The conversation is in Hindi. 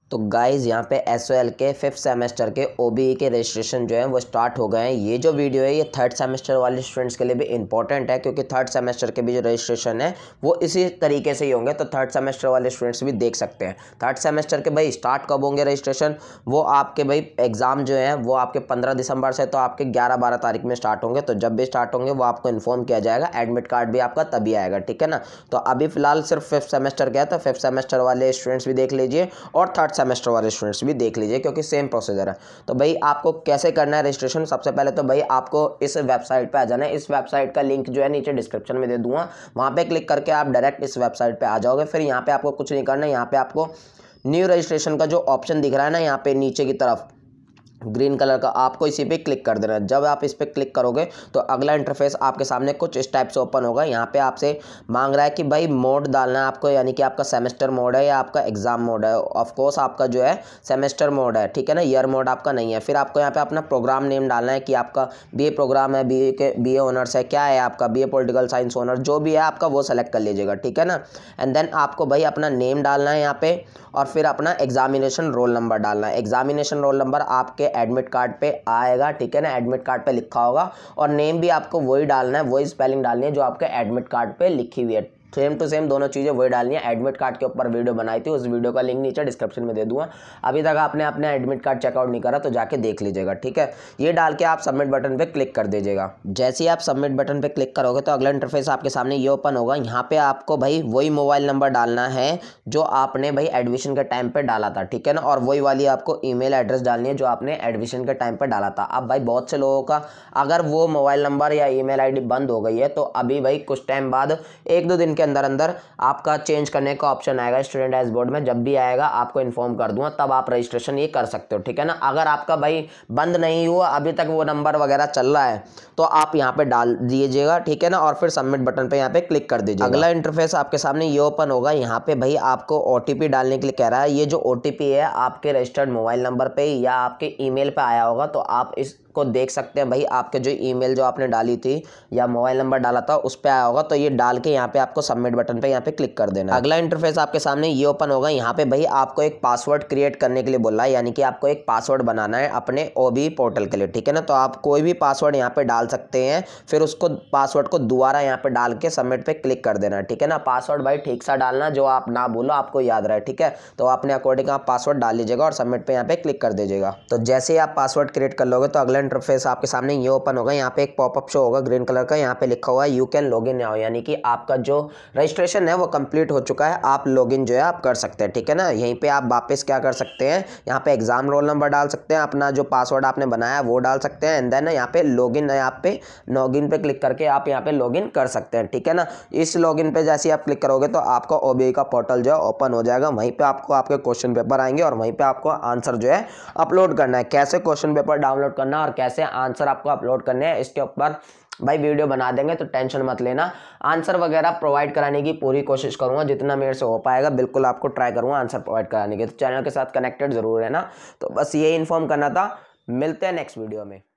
तो गाइज़ यहाँ पे एसओएल के 5th सेमेस्टर के ओबीई के रजिस्ट्रेशन जो है वो स्टार्ट हो गए हैं। ये जो वीडियो है ये 3rd सेमेस्टर वाले स्टूडेंट्स के लिए भी इंपॉर्टेंट है, क्योंकि 3rd सेमेस्टर के भी जो रजिस्ट्रेशन है वो इसी तरीके से ही होंगे। तो 3rd सेमेस्टर वाले स्टूडेंट्स भी देख सकते हैं। 3rd सेमेस्टर के भाई स्टार्ट कब होंगे रजिस्ट्रेशन, वो आपके भाई एग्ज़ाम जो है वो आपके 15 दिसंबर से तो आपके 11-12 तारीख में स्टार्ट होंगे। तो जब भी स्टार्ट होंगे वो आपको इन्फॉर्म किया जाएगा। एडमिट कार्ड भी आपका तभी आएगा, ठीक है ना। तो अभी फिलहाल सिर्फ 5th सेमेस्टर का है, तो 5th सेमेस्टर वाले स्टूडेंट्स भी देख लीजिए और 3rd सेमेस्टर वाले स्टूडेंट्स भी देख लीजिए, क्योंकि सेम प्रोसीजर है। तो भाई आपको कैसे करना है रजिस्ट्रेशन, सबसे पहले तो भाई आपको इस वेबसाइट पे आ जाना है। इस वेबसाइट का लिंक जो है नीचे डिस्क्रिप्शन में दे दूंगा, वहां पे क्लिक करके आप डायरेक्ट इस वेबसाइट पे आ जाओगे। फिर यहाँ पे आपको कुछ नहीं करना है, यहाँ पे आपको न्यू रजिस्ट्रेशन का जो ऑप्शन दिख रहा है ना यहाँ पे नीचे की तरफ ग्रीन कलर का, आपको इसी पे क्लिक कर देना है। जब आप इस पर क्लिक करोगे तो अगला इंटरफेस आपके सामने कुछ इस टाइप से ओपन होगा। यहाँ पे आपसे मांग रहा है कि भाई मोड डालना है आपको, यानी कि आपका सेमेस्टर मोड है या आपका एग्जाम मोड है। ऑफ कोर्स आपका जो है सेमेस्टर मोड है, ठीक है ना, ईयर मोड आपका नहीं है। फिर आपको यहाँ पे अपना प्रोग्राम नेम डालना है कि आपका बीए प्रोग्राम है, बीए ऑनर्स है, क्या है आपका बीए पॉलिटिकल साइंस ऑनर्स, जो भी है आपका वो सेलेक्ट कर लीजिएगा, ठीक है ना। एंड देन आपको भाई अपना नेम डालना है यहाँ पे, और फिर अपना एग्जामिनेशन रोल नंबर डालना है। एग्जामिनेशन रोल नंबर आपके एडमिट कार्ड पे आएगा, ठीक है ना, एडमिट कार्ड पे लिखा होगा। और नेम भी आपको वही डालना है, वही स्पेलिंग डालनी है जो आपके एडमिट कार्ड पे लिखी हुई है। सेम टू सेम दोनों चीज़ें वही डालनी है। एडमिट कार्ड के ऊपर वीडियो बनाई थी, उस वीडियो का लिंक नीचे डिस्क्रिप्शन में दे दूंगा। अभी तक आपने अपने एडमिट कार्ड चेकआउट नहीं करा तो जाके देख लीजिएगा, ठीक है। ये डाल के आप सबमिट बटन पे क्लिक कर दीजिएगा। जैसे ही आप सबमिट बटन पे क्लिक करोगे तो अगला इंटरफेस आपके सामने ये ओपन होगा। यहाँ पे आपको भाई वही मोबाइल नंबर डालना है जो आपने भाई एडमिशन के टाइम पे डाला था, ठीक है ना, और वही वाली आपको ईमेल एड्रेस डालनी है जो आपने एडमिशन के टाइम पे डाला था। अब भाई बहुत से लोगों का अगर वो मोबाइल नंबर या ईमेल आईडी बंद हो गई है तो अभी भाई कुछ टाइम बाद 1-2 दिन के अंदर अंदर आपका चेंज करने का ऑप्शन आएगा स्टूडेंट डैशबोर्ड में। जब भी आएगा आपको इन्फॉर्म कर दूंगा, तब आप रजिस्ट्रेशन ये कर सकते हो, ठीक है ना। अगर आपका भाई बंद नहीं हुआ अभी तक, वो नंबर वगैरह चल रहा है, तो आप यहाँ पे डाल दीजिएगा, ठीक है ना, और फिर सबमिट बटन पे यहाँ पे क्लिक कर दीजिएगा। अगला इंटरफेस आपके सामने ये ओपन होगा। यहाँ पे भाई आपको ओटीपी डालने के लिए कह रहा है। ये जो ओटीपी है आपके रजिस्टर्ड मोबाइल नंबर पे या आपके ईमेल पे आया होगा, तो आप इसको देख सकते हैं भाई। आपके जो ईमेल जो आपने डाली थी या मोबाइल नंबर डाला था उस पे आया होगा, तो ये डाल के यहाँ पे आपको सबमिट बटन पे यहाँ पे क्लिक कर देना। अगला इंटरफेस आपके सामने ये ओपन होगा। यहाँ पे भाई आपको एक पासवर्ड क्रिएट करने के लिए बोला है, यानी कि आपको एक पासवर्ड बनाना है अपने ओबीई पोर्टल के लिए, ठीक है ना। तो आप कोई भी पासवर्ड यहाँ पे डाल सकते हैं, फिर उसको पासवर्ड को दोबारा यहाँ पे डाल के सबमिट पे क्लिक कर देना, ठीक है ना। पासवर्ड भाई ठीक सा डालना, जो आप ना भूलो, आपको याद रहे, ठीक है। तो अपने अकॉर्डिंग आप पासवर्ड डाल लीजिएगा और सबमिट पे यहाँ पे क्लिक कर दीजिएगा। तो जैसे ही आप पासवर्ड क्रिएट कर लोगे तो अगला इंटरफेस आपके सामने ये ओपन होगा। यहाँ पे एक पॉपअप शो होगा ग्रीन कलर का, यहाँ पे लिखा हुआ है you can log in now, यानी कि आपका जो रजिस्ट्रेशन है वो कंप्लीट हो चुका है, आप लॉगिन जो है आप कर सकते हैं, ठीक है ना। यहीं पे आप वापस क्या कर सकते हैं, यहाँ पे एग्जाम रोल नंबर डाल सकते हैं, अपना जो पासवर्ड आपने बनाया है वो डाल सकते हैं, एंड देन यहाँ पे लॉगिन है, आप पे लॉगिन पे क्लिक करके आप यहाँ पे लॉगिन कर सकते हैं, ठीक है ना। इस लॉगिन पे जैसे आप क्लिक करोगे तो आपका ओबीई का पोर्टल जो है ओपन हो जाएगा। वहीं पे आपको आपके क्वेश्चन पेपर आएंगे और वहीं पे आपको आंसर जो है अपलोड करना है। कैसे क्वेश्चन पेपर डाउनलोड करना और कैसे आंसर आपको अपलोड करने हैं इसके ऊपर भाई वीडियो बना देंगे, तो टेंशन मत लेना। आंसर वगैरह प्रोवाइड कराने की पूरी कोशिश करूंगा, जितना मेरे से हो पाएगा बिल्कुल आपको ट्राई करूंगा आंसर प्रोवाइड कराने की। तो चैनल के साथ कनेक्टेड जरूर है ना। तो बस ये इन्फॉर्म करना था। मिलते हैं नेक्स्ट वीडियो में।